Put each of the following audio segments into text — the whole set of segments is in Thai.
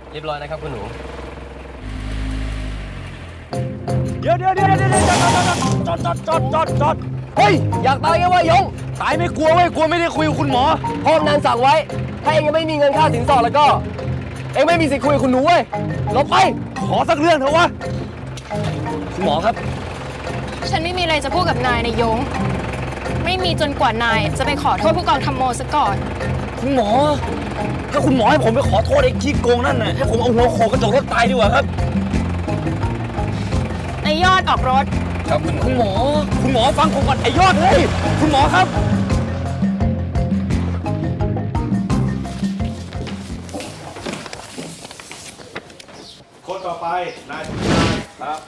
เรียบร้อยนะครับคุณหนูเดี๋ยวจอดเฮ้ยอยากตายไงวะยงตายไม่กลัวเว้ยกลัวไม่ได้คุยกับคุณหมอพ่อกำนันสั่งไว้ถ้าเองยังไม่มีเงินค่าสินสอดแล้วก็เองไม่มีสิทธิ์คุยกับคุณหนูเว้ยลบไปขอสักเรื่องเถอะวะคุณหมอครับฉันไม่มีอะไรจะพูดกับนายยงไม่มีจนกว่านายจะไปขอโทษผู้กองธรรมโมซะก่อนคุณหมอถ้าคุณหมอให้ผมไปขอโทษไอ้ขี้โกงนั่นน่ะให้ผมเอาหัวโขกกระจกรถตายดีกว่าครับไอยอดออกรถครับคุณหมอฟังผมก่อนไอยอดเฮ้ยคุณหมอครับคนต่อไปนายสมชายครับ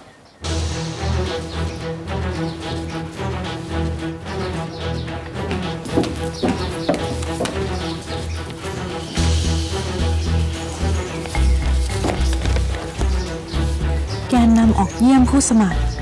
แกนนำออกเยี่ยมผู้สมัคร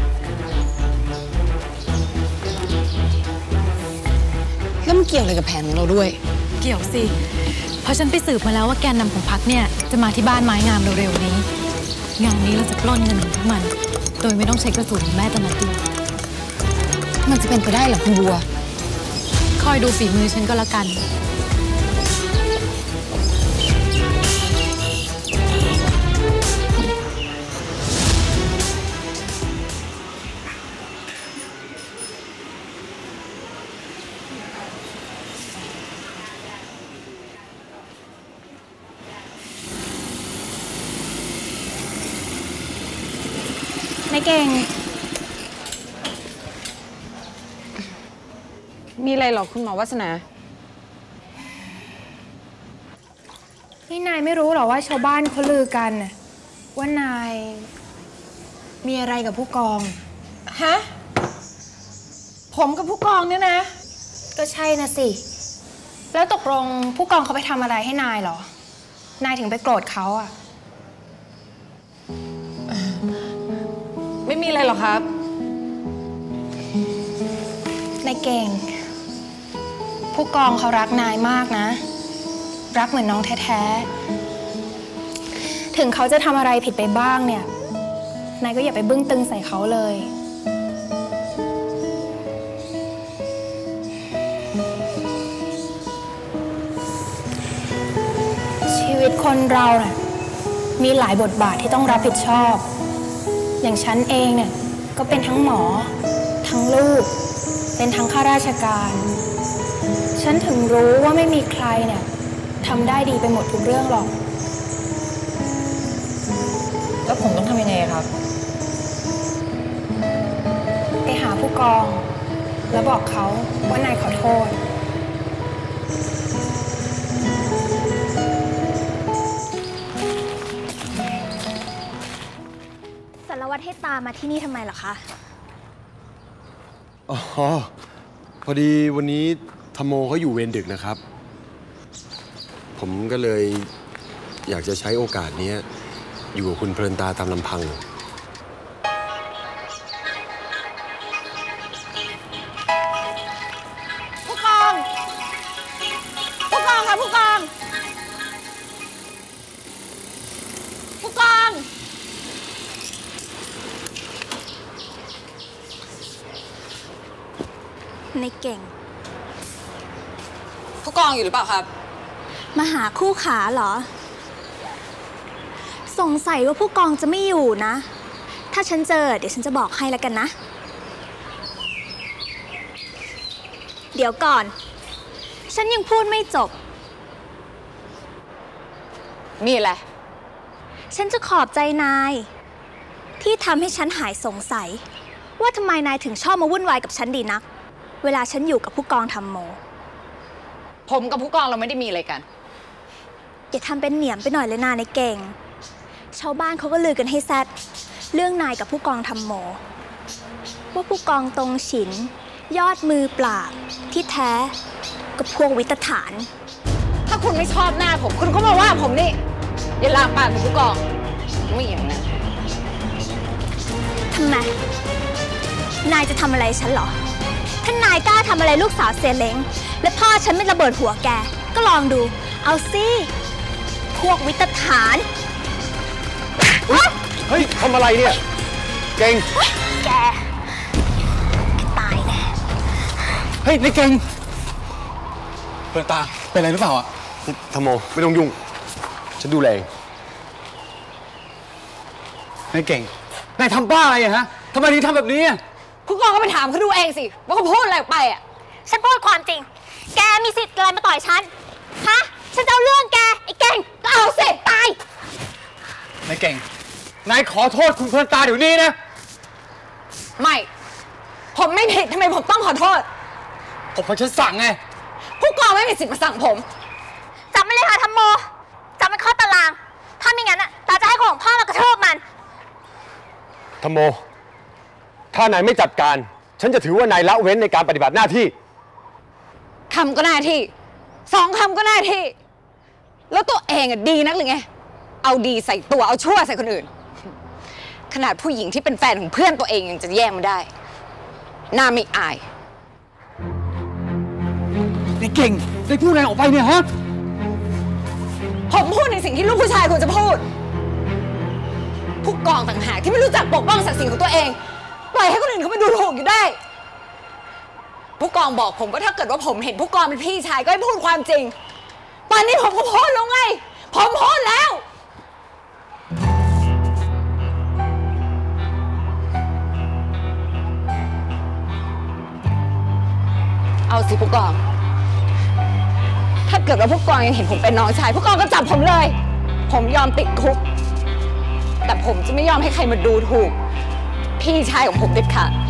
แล้วมันเกี่ยวอะไรกับแผนของเราด้วยเกี่ยวสิเพราะฉันไปสืบมาแล้วว่าแกนนำของพรรคเนี่ยจะมาที่บ้านไม้งามเร็วๆนี้งานนี้เราจะปล้นเงินของพวกมันโดยไม่ต้องใช้กระสุนแม้แต่นัดเดียวมันจะเป็นไปได้เหรอคุณบัวคอยดูฝีมือฉันก็แล้วกันนายเก่งมีอะไรหรอคุณหมอวาสนานี่นายไม่รู้หรอว่าชาวบ้านเขาลือกันว่านายมีอะไรกับผู้กองฮะผมกับผู้กองเนี่ยนะก็ใช่นะสิแล้วตกลงผู้กองเขาไปทำอะไรให้นายหรอนายถึงไปโกรธเขาอะไม่มีอะไรหรอกครับนายเก่งผู้กองเขารักนายมากนะรักเหมือนน้องแท้ๆถึงเขาจะทำอะไรผิดไปบ้างเนี่ยนายก็อย่าไปบึ้งตึงใส่เขาเลยชีวิตคนเราน่ะมีหลายบทบาทที่ต้องรับผิดชอบอย่างฉันเองเนี่ยก็เป็นทั้งหมอทั้งลูกเป็นทั้งข้าราชการฉันถึงรู้ว่าไม่มีใครเนี่ยทำได้ดีไปหมดทุกเรื่องหรอกแล้วผมต้องทำยังไงครับไปหาผู้กองแล้วบอกเขาว่านายขอโทษสารวัตรให้ตามมาที่นี่ทำไมเหรอคะอ๋อพอดีวันนี้ธรรมโมเขาอยู่เวรดึกนะครับผมก็เลยอยากจะใช้โอกาสนี้อยู่กับคุณเพลินตาตามลำพังผู้กองค่ะผู้กองในเก่งผู้กองอยู่หรือเปล่าครับมาหาคู่ขาเหรอสงสัยว่าผู้กองจะไม่อยู่นะถ้าฉันเจอเดี๋ยวฉันจะบอกให้แล้วกันนะเดี๋ยวก่อนฉันยังพูดไม่จบมีอะไรฉันจะขอบใจนายที่ทำให้ฉันหายสงสัยว่าทำไมนายถึงชอบมาวุ่นวายกับฉันดีนักเวลาฉันอยู่กับผู้กองธรรมโมผมกับผู้กองเราไม่ได้มีอะไรกันอย่าทำเป็นเหนียมไปหน่อยเลยนาในเก่งชาวบ้านเขาก็ลือกันให้แซดเรื่องนายกับผู้กองธรรมโมว่าผู้กองตรงฉินยอดมือปราบที่แท้ก็พวกวิตฐานถ้าคุณไม่ชอบหน้าผมคุณก็มาว่าผมนี่อย่าลามปากถึงผู้กองไม่อย่างนั้นทำไมนายจะทำอะไรฉันเหรอถ้านายกล้าทำอะไรลูกสาวเสียเล้งและพ่อฉันไม่ระเบิดหัวแกก็ลองดูเอาสิพวกวิตฐานเฮ้ยทำอะไรเนี่ย เก่งแกตายแน่เฮ้ยนายเก่งเปิดตาเป็นอะไรหรือเปล่าอ่ะธโมไม่ต้องยุ่ง ฉันดูแลเองนายเก่งนายทำบ้าอะไรอะฮะทำไมถึงทำแบบนี้อะผู้กองก็ไปถามเขาดูเองสิว่าเขาพูดอะไรออกไปอ่ะฉันพูดความจริง แกมีสิทธิ์อะไรมาต่อยฉัน ฮะ ฉันจะเอาเรื่องแก ไอ้เก่งก็เอาสิตายนายเก่งนายขอโทษคุณเพลินตาเดี๋ยวนี้นะไม่ ผมไม่ผิดทำไมผมต้องขอโทษผมเพราะฉันสั่งไงผู้กองไม่มีสิทธิ์มาสั่งผมจำไม่เลยค่ะธรรมโมจำเป็นข้อตาราง ถ้าไม่งั้นอะตาจะให้ของพ่อมากระทืบมันธโม ถ้านายไม่จัดการ ฉันจะถือว่านายละเว้นในการปฏิบัติหน้าที่คำก็หน้าที่สองคำก็หน้าที่ แล้วตัวเองอะดีนักหรือไง เอาดีใส่ตัวเอาชั่วใส่คนอื่น ขนาดผู้หญิงที่เป็นแฟนของเพื่อนตัวเองยังจะแย่งมันได้น่าไม่อายนายเก่งนายพูดอะไรออกไปเนี่ยฮะผมพูดในสิ่งที่ลูกผู้ชายควรจะพูด ผู้กองต่างหากที่ไม่รู้จักปกป้องศักดิ์ศรีของตัวเองปล่อยให้คนอื่นเขามาดูถูกอยู่ได้ ผู้กองบอกผมว่าถ้าเกิดว่าผมเห็นผู้กองเป็นพี่ชายก็ให้พูดความจริงป่านนี้ผมก็พูดแล้วไงผมพูดแล้วเอาสิผู้กอง ถ้าเกิดว่าผู้กองยังเห็นผมเป็นน้องชายผู้กองก็จับผมเลย ผมยอมติดคุกแต่ผมจะไม่ยอมให้ใครมาดูถูกพี่ชายของผมเด็ดขาด